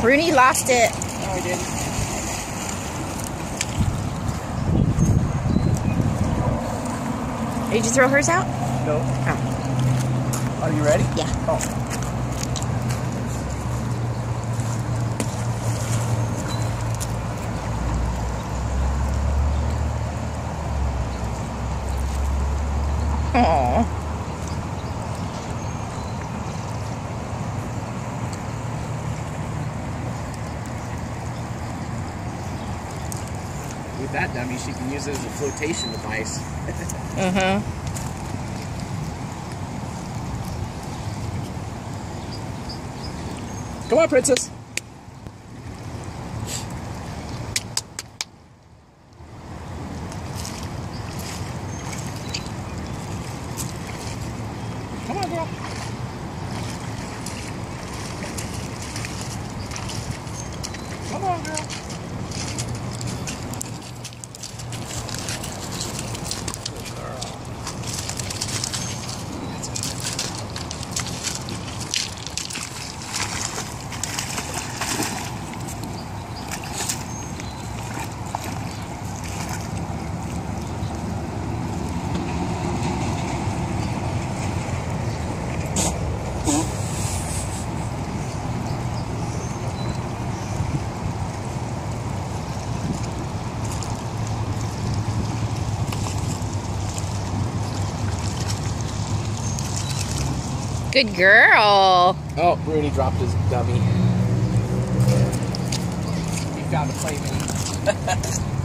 Bruni lost it. No, I didn't. Did you throw hers out? No. Oh. Are you ready? Yeah. Oh. Aww. With that dummy, she can use it as a flotation device. Come on, princess. Come on, girl. Come on, girl. Good girl. Good girl. Oh, Bruni dropped his dummy. He found a playmate.